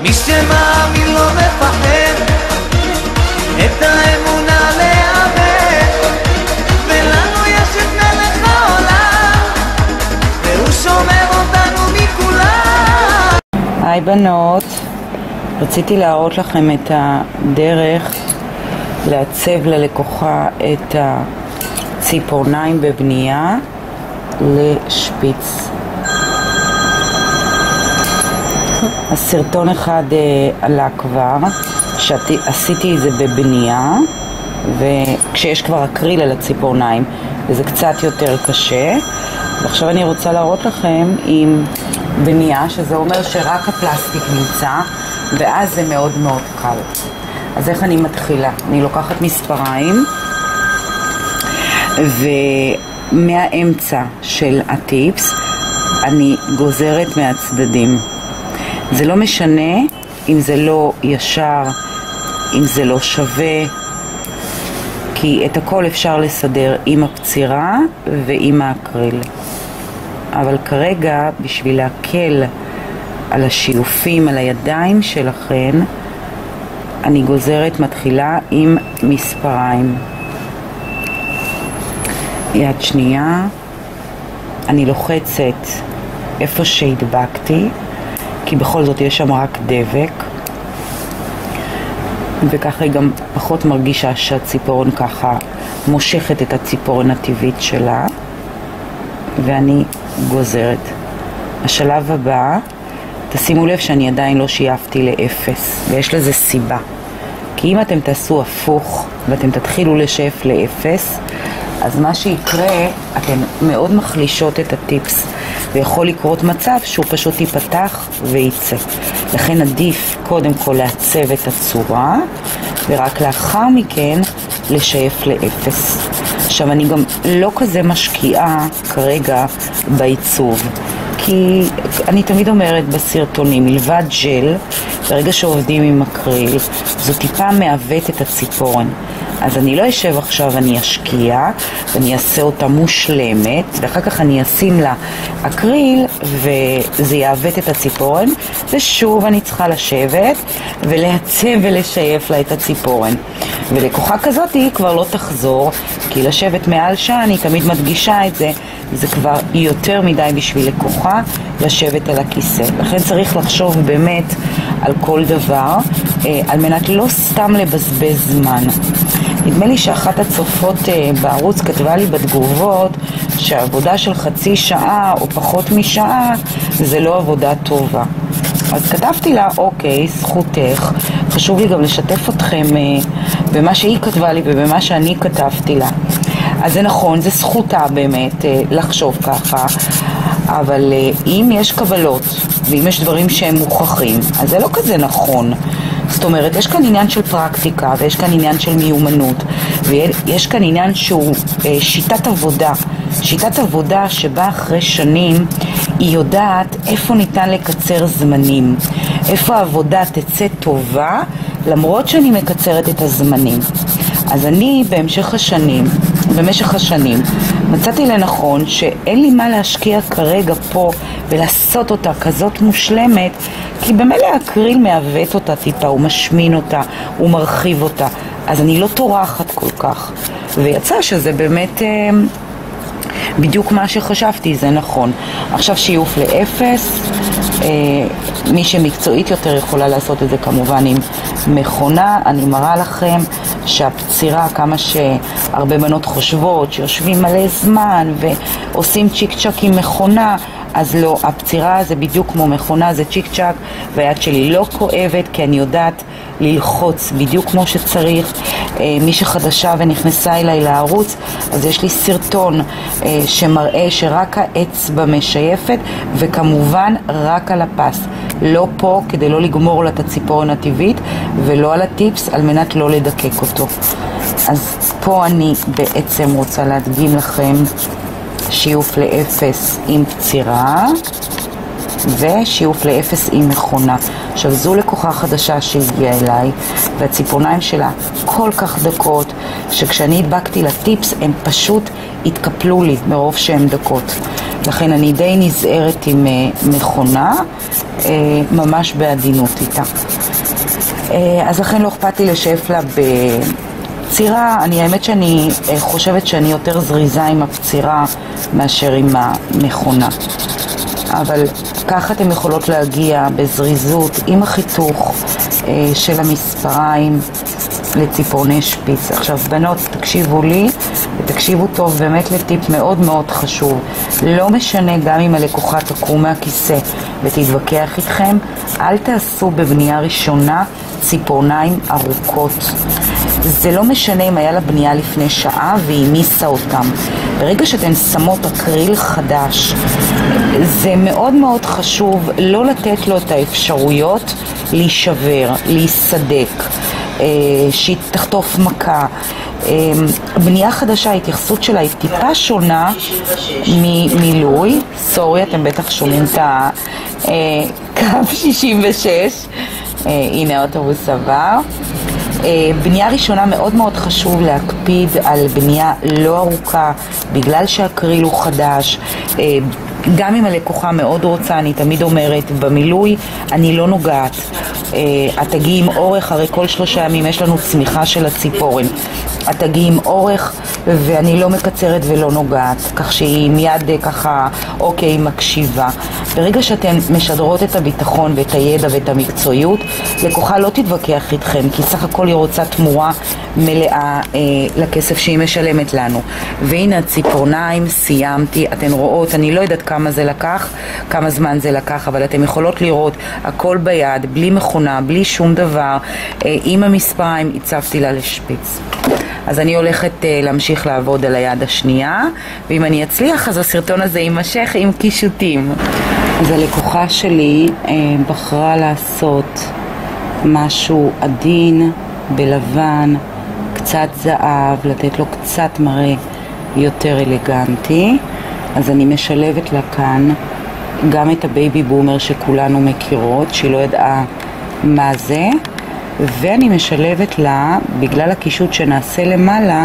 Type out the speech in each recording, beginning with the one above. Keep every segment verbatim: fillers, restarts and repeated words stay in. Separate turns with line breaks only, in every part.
מי שמאמין לא מפחד, את האמונה לאבד, ולנו יש את מלך העולם, והוא שומר אותנו מכולם.
היי בנות, רציתי להראות לכם את הדרך לעצב ללקוחה את הציפורניים בבנייה לשפיץ. הסרטון אחד אה, עלה כבר, שעשיתי את זה בבנייה, וכשיש כבר אקריל על הציפורניים, וזה קצת יותר קשה. ועכשיו אני רוצה להראות לכם עם בנייה, שזה אומר שרק הפלסטיק נמצא, ואז זה מאוד מאוד קל. אז איך אני מתחילה? אני לוקחת מספריים, ומהאמצע של הטיפס אני גוזרת מהצדדים. זה לא משנה אם זה לא ישר, אם זה לא שווה, כי את הכל אפשר לסדר עם הקצירה ועם האקריל. אבל כרגע, בשביל להקל על השיופים, על הידיים שלכם, אני גוזרת, מתחילה עם מספריים. יד שנייה, אני לוחצת איפה שהדבקתי, כי בכל זאת יש שם רק דבק, וככה היא גם פחות מרגישה שהציפורן ככה מושכת את הציפורן הטבעית שלה, ואני גוזרת. השלב הבא, תשימו לב שאני עדיין לא שייפתי לאפס, ויש לזה סיבה. כי אם אתם תעשו הפוך ואתם תתחילו לשייף לאפס, אז מה שיקרה, אתם מאוד מחלישות את הטיפס, ויכול לקרות מצב שהוא פשוט ייפתח וייצא. לכן עדיף קודם כל לעצב את הצורה, ורק לאחר מכן לשייף לאפס. עכשיו אני גם לא כזה משקיעה כרגע בעיצוב, כי אני תמיד אומרת בסרטונים, מלבד ג'ל, ברגע שעובדים עם אקריל, זו טיפה מעוות את הציפורן. אז אני לא אשב עכשיו, אני אשקיע, ואני אעשה אותה מושלמת, ואחר כך אני אשים לה אקריל, וזה יעוות את הציפורן, ושוב אני צריכה לשבת, ולעצב ולשייף לה את הציפורן. ולקוחה כזאת היא כבר לא תחזור, כי לשבת מעל שעה, אני תמיד מדגישה את זה, זה כבר יותר מדי בשביל לקוחה לשבת על הכיסא. לכן צריך לחשוב באמת על כל דבר, על מנת לא סתם לבזבז זמן. נדמה לי שאחת הצופות בערוץ כתבה לי בתגובות שהעבודה של חצי שעה או פחות משעה זה לא עבודה טובה. אז כתבתי לה, אוקיי, זכותך, חשוב לי גם לשתף אתכם במה שהיא כתבה לי ובמה שאני כתבתי לה. אז זה נכון, זה זכותה באמת לחשוב ככה, אבל אם יש קבלות ואם יש דברים שהם מוכחים, אז זה לא כזה נכון. זאת אומרת, יש כאן עניין של פרקטיקה, ויש כאן עניין של מיומנות, ויש כאן עניין שהוא שיטת עבודה. שיטת עבודה שבה אחרי שנים היא יודעת איפה ניתן לקצר זמנים, איפה העבודה תצא טובה, למרות שאני מקצרת את הזמנים. אז אני בהמשך השנים, במשך השנים, מצאתי לנכון שאין לי מה להשקיע כרגע פה ולעשות אותה כזאת מושלמת, כי במילא האקריל מעוות אותה טיפה, הוא משמין אותה, הוא מרחיב אותה, אז אני לא טורחת כל כך. ויצא שזה באמת אה, בדיוק מה שחשבתי, זה נכון. עכשיו שיוף לאפס, אה, מי שמקצועית יותר יכולה לעשות את זה כמובן עם מכונה. אני מראה לכם שהפצירה, כמה שהרבה בנות חושבות שיושבים מלא זמן ועושים צ'יק צ'ק עם מכונה, אז לא, הפצירה זה בדיוק כמו מכונה, זה צ'יק צ'ק, והיד שלי לא כואבת כי אני יודעת ללחוץ בדיוק כמו שצריך. מי שחדשה ונכנסה אליי לערוץ, אז יש לי סרטון שמראה שרק האצבע משייפת, וכמובן רק על הפס, לא פה כדי לא לגמור לה את הציפורן הטבעית, ולא על הטיפס על מנת לא לדקק אותו. אז פה אני בעצם רוצה להדגים לכם שיוף לאפס עם פצירה. ושיוף לאפס עם מכונה. עכשיו זו לקוחה חדשה שהגיעה אליי, והציפורניים שלה כל כך דקות, שכשאני הדבקתי לטיפס הם פשוט התקפלו לי מרוב שהן דקות. לכן אני די נזהרת עם מכונה, ממש בעדינות איתה. אז לכן לא אכפת לי לשאף לה בצירה. אני האמת שאני חושבת שאני יותר זריזה עם הפצירה מאשר עם המכונה. אבל ככה אתם יכולות להגיע בזריזות עם החיתוך של המספריים לציפורני שפיץ. עכשיו בנות, תקשיבו לי ותקשיבו טוב, באמת לטיפ מאוד מאוד חשוב. לא משנה גם אם הלקוחה תקום מהכיסא ותתווכח איתכם, אל תעשו בבנייה ראשונה ציפורניים ארוכות. זה לא משנה אם היה לה בנייה לפני שעה והיא מיסה אותם. ברגע שאתן שמות אקריל חדש, זה מאוד מאוד חשוב לא לתת לו את האפשרויות להישבר, להיסדק, שהיא תחטוף מכה. בנייה חדשה, ההתייחסות שלה היא טיפה שונה ממילוי. סורי, אתם בטח שומעים את הקו שישים ושש. הנה האוטובוס עבר. בנייה ראשונה מאוד מאוד חשוב להקפיד על בנייה לא ארוכה, בגלל שהקריל הוא חדש. גם אם הלקוחה מאוד רוצה, אני תמיד אומרת, במילוי אני לא נוגעת. את תגיעי עם אורך, הרי כל שלושה ימים יש לנו צמיחה של הציפורן. את תגיעי עם אורך ואני לא מקצרת ולא נוגעת, כך שהיא מיד ככה אוקיי מקשיבה. ברגע שאתן משדרות את הביטחון ואת הידע ואת המקצועיות, לקוחה לא תתווכח איתכם, כי סך הכל היא רוצה תמורה מלאה אה, לכסף שהיא משלמת לנו. והנה הציפורניים, סיימתי. אתן רואות, אני לא יודעת כמה זה לקח, כמה זמן זה לקח, אבל אתן יכולות לראות הכל ביד, בלי מכונה, בלי שום דבר. אה, עם המספריים הצבתי לה לשפיץ. אז אני הולכת uh, להמשיך לעבוד על היד השנייה, ואם אני אצליח אז הסרטון הזה יימשך עם קישוטים. אז הלקוחה שלי uh, בחרה לעשות משהו עדין, בלבן, קצת זהב, לתת לו קצת מראה יותר אלגנטי. אז אני משלבת לה כאן גם את הבייבי בומר שכולנו מכירות, שהיא לא ידעה מה זה, ואני משלבת לה, בגלל הקישוט שנעשה למעלה,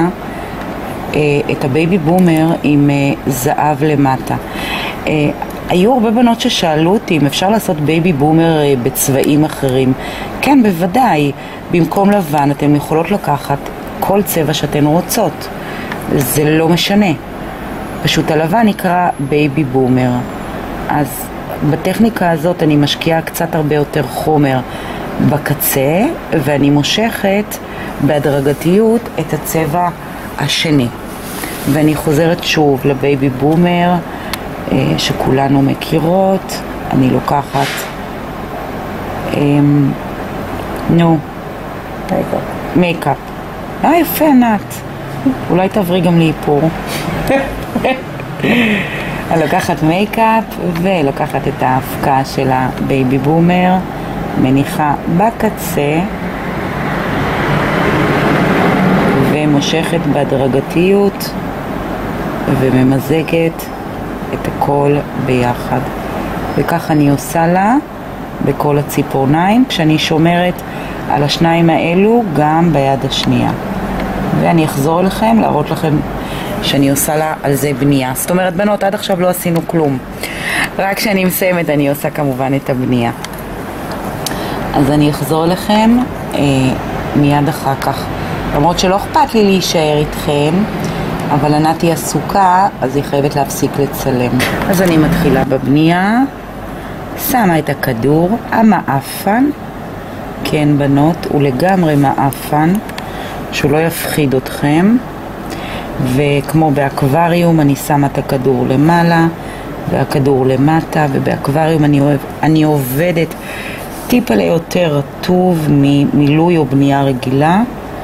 את הבייבי בומר עם זהב למטה. היו הרבה בנות ששאלו אותי אם אפשר לעשות בייבי בומר בצבעים אחרים. כן, בוודאי. במקום לבן אתן יכולות לקחת כל צבע שאתן רוצות. זה לא משנה. פשוט הלבן נקרא בייבי בומר. אז בטכניקה הזאת אני משקיעה קצת הרבה יותר חומר בקצה, ואני מושכת בהדרגתיות את הצבע השני. ואני חוזרת שוב לבייבי בומר שכולנו מכירות. אני לוקחת אמ, נו מייקאפ. אה יפה ענת, אולי תעברי גם לאיפור. אני לוקחת מייקאפ ולוקחת את ההפקה של הבייבי בומר, מניחה בקצה ומושכת בהדרגתיות וממזגת את הכל ביחד. וכך אני עושה לה בכל הציפורניים, כשאני שומרת על השניים האלו גם ביד השנייה. ואני אחזור לכם להראות לכם שאני עושה לה על זה בנייה. זאת אומרת בנות, עד עכשיו לא עשינו כלום, רק כשאני מסיימת אני עושה כמובן את הבנייה. אז אני אחזור לכם אה, מיד אחר כך, למרות שלא אכפת לי להישאר איתכם, אבל ענת היא עסוקה אז היא חייבת להפסיק לצלם. אז אני מתחילה בבנייה, שמה את הכדור, המאפן, כן בנות, הוא לגמרי מאפן, שהוא לא יפחיד אתכם, וכמו באקווריום אני שמה את הכדור למעלה והכדור למטה, ובאקווריום אני, אוהב, אני עובדת טיפה ליותר רטוב ממילוי או בנייה רגילה,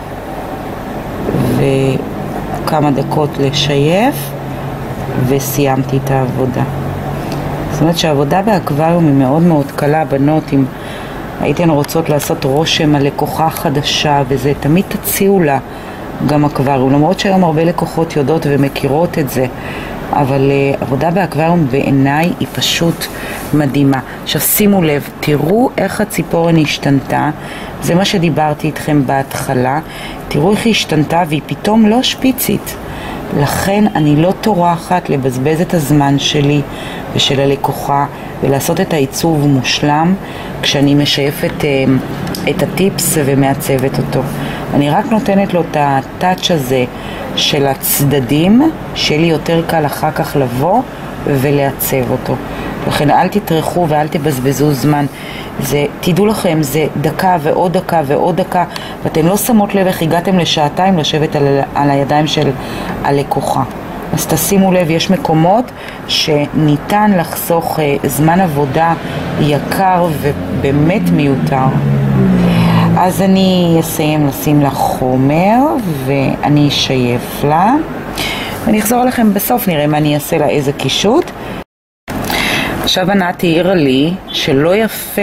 וכמה דקות לשייף וסיימתי את העבודה. זאת אומרת שהעבודה באקווריום היא מאוד מאוד קלה בנות. אם הייתן רוצות לעשות רושם על לקוחה חדשה וזה, תמיד תציעו לה גם אקווריום, למרות שהיום הרבה לקוחות יודעות ומכירות את זה, אבל uh, עבודה באקווריום בעיניי היא פשוט מדהימה. עכשיו שימו לב, תראו איך הציפורן השתנתה, זה מה שדיברתי איתכם בהתחלה, תראו איך היא השתנתה והיא פתאום לא שפיצית. לכן אני לא טורחת לבזבז את הזמן שלי ושל הלקוחה ולעשות את העיצוב מושלם כשאני משייפת אה, את הטיפס ומעצבת אותו. אני רק נותנת לו את הטאץ' הזה של הצדדים, שלי יותר קל אחר כך לבוא ולעצב אותו. לכן אל תטרחו ואל תבזבזו זמן. זה, תדעו לכם, זה דקה ועוד דקה ועוד דקה, ואתם לא שמות לב איך הגעתם לשעתיים לשבת על, על הידיים של הלקוחה. אז תשימו לב, יש מקומות שניתן לחסוך אה, זמן עבודה יקר ובאמת מיותר. אז אני אסיים לשים לה חומר ואני אשייף לה. ואני אחזור אליכם בסוף, נראה מה אני אעשה לה, איזה קישוט. עכשיו ענת העירה לי שלא יפה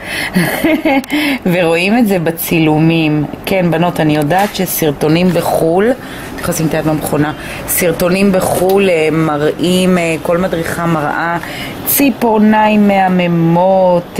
ורואים את זה בצילומים. כן בנות, אני יודעת שסרטונים בחול, תכנסים את היד במכונה, סרטונים בחול מראים, כל מדריכה מראה ציפורניים מהממות,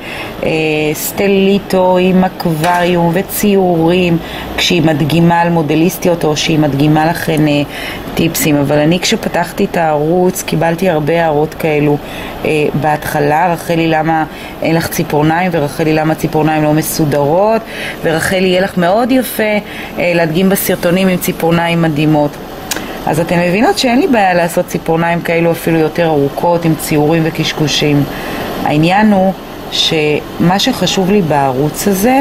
סטליטו עם אקווריום וציורים כשהיא מדגימה על מודליסטיות או שהיא מדגימה לכן טיפסים. אבל אני כשפתחתי את הערוץ קיבלתי הרבה הערות כאלו בהתחלה, רחלי למה אין לך ציפורניים, ורחלי למה ציפורניים לא מסודרות, ורחלי יהיה לך מאוד יפה להדגים בסרטונים עם ציפורניים מדהימות. אז אתם מבינות שאין לי בעיה לעשות ציפורניים כאלו אפילו יותר ארוכות עם ציורים וקשקושים. העניין הוא שמה שחשוב לי בערוץ הזה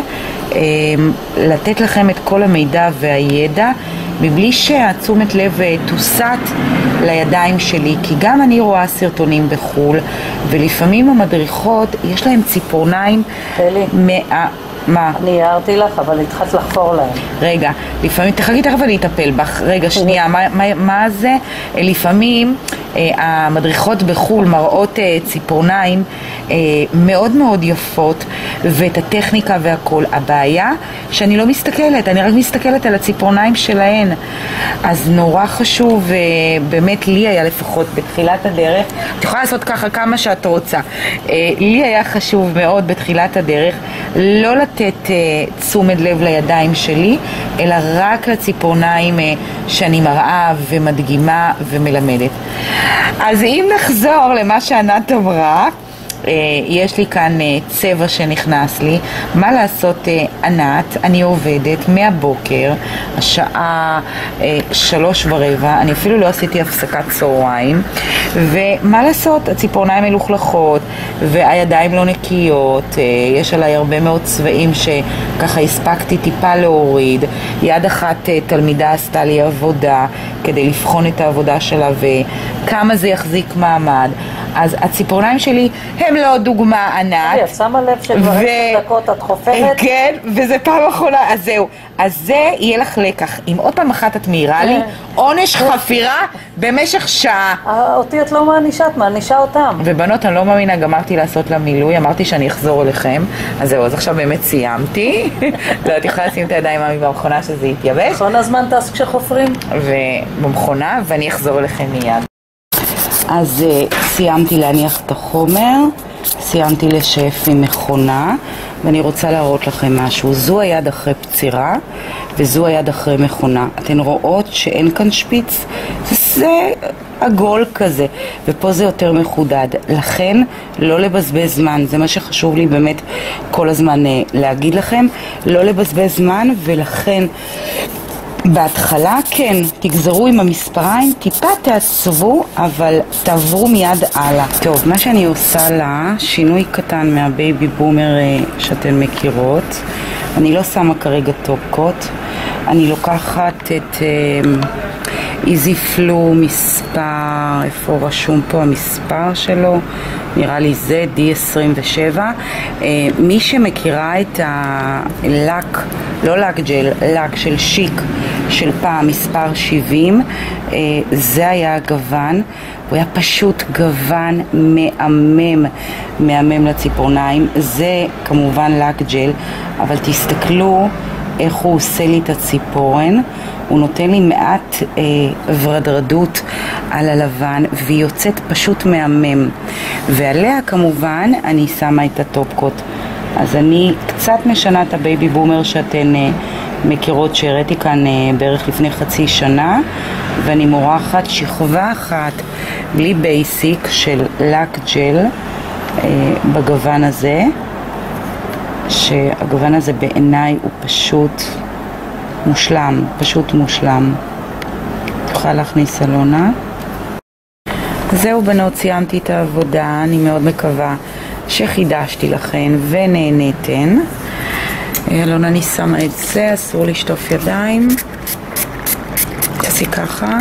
לתת לכם את כל המידע והידע מבלי שהתשומת לב תוסט לידיים שלי, כי גם אני רואה סרטונים בחול ולפעמים המדריכות יש להם ציפורניים מה... מה?
אני הערתי לך, אבל התחלת לחפור להם.
רגע, לפעמים, תחכי תכף אני אטפל בך. רגע, שנייה, מה, מה, מה זה? לפעמים אה, המדריכות בחול מראות אה, ציפורניים אה, מאוד מאוד יפות, ואת הטכניקה והכל. הבעיה שאני לא מסתכלת, אני רק מסתכלת על הציפורניים שלהן. אז נורא חשוב, אה, באמת לי היה לפחות בתחילת הדרך, את יכולה לעשות ככה כמה שאת רוצה. אה, לי היה חשוב מאוד בתחילת הדרך לא לתת לתת uh, תשומת לב לידיים שלי, אלא רק לציפורניים uh, שאני מראה ומדגימה ומלמדת. אז אם נחזור למה שענת אמרה, uh, יש לי כאן uh, צבע שנכנס לי. מה לעשות, uh, ענת, אני עובדת מהבוקר, השעה uh, שלוש ורבע, אני אפילו לא עשיתי הפסקת צהריים, ומה לעשות, הציפורניים מלוכלכות והידיים לא נקיות, uh, יש עליי הרבה מאוד צבעים שככה הספקתי טיפה להוריד. יד אחת uh, תלמידה עשתה לי עבודה כדי לבחון את העבודה שלה וכמה זה יחזיק מעמד. אז הציפורניים שלי הם לא דוגמה ענת.
את שמה לב שכבר עשר דקות את חופרת?
כן, וזה פעם אחרונה, אז זהו. אז זה יהיה לך לקח. אם עוד פעם אחת את מהירה לי, עונש חפירה במשך שעה.
אותי את לא מענישה, את מענישה אותם.
ובנות, אני לא מאמינה, גמרתי לעשות לה מילוי, אמרתי שאני אחזור אליכם. אז זהו, אז עכשיו באמת סיימתי. לא, את יכולה לשים את הידיים עמי במכונה שזה יתייבש.
מכונה הזמן טס כשחופרים?
ובמכונה, ואני אחזור אליכם מיד. אז uh, סיימתי להניח את החומר, סיימתי לשייף עם מכונה, ואני רוצה להראות לכם משהו. זו היד אחרי פצירה, וזו היד אחרי מכונה. אתן רואות שאין כאן שפיץ? זה עגול כזה, ופה זה יותר מחודד. לכן לא לבזבז זמן, זה מה שחשוב לי באמת כל הזמן uh, להגיד לכם, לא לבזבז זמן, ולכן בהתחלה כן, תגזרו עם המספריים, טיפה תעצבו, אבל תעברו מיד הלאה. טוב, מה שאני עושה לה, שינוי קטן מהבייבי בומר שאתן מכירות. אני לא שמה כרגע טופקות, אני לוקחת את איזי פלו מספר, איפה רשום פה המספר שלו? נראה לי זה די עשרים ושבע. מי שמכירה את הלק, לא לק ג'ל, לק של שיק של פעם, מספר שבעים, זה היה הגוון. הוא היה פשוט גוון מהמם, מהמם לציפורניים. זה כמובן לק ג'ל, אבל תסתכלו איך הוא עושה לי את הציפורן. הוא נותן לי מעט אה, ורדרדות על הלבן, והיא יוצאת פשוט מהמם. ועליה כמובן אני שמה את הטופקוט. אז אני קצת משנה את הבייבי בומר שאתן אה, מכירות שהראיתי כאן אה, בערך לפני חצי שנה, ואני מורחת שכבה אחת בלי בייסיק של לק ג'ל אה, בגוון הזה, שהגוון הזה בעיניי הוא פשוט מושלם, פשוט מושלם. תוכל להכניס אלונה. זהו בנות, סיימתי את העבודה. אני מאוד מקווה שחידשתי לכן ונהנתן. אלונה, אני שמה את זה, אסור לשטוף ידיים. תעשי ככה.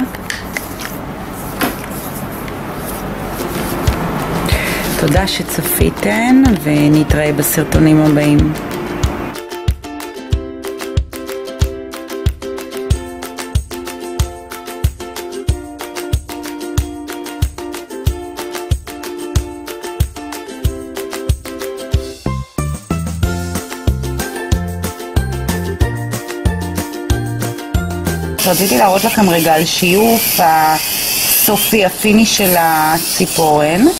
תודה שצפיתן, ונתראה בסרטונים הבאים. רציתי להראות לכם רגע על שיוף הסופי, הפיני של הציפורן.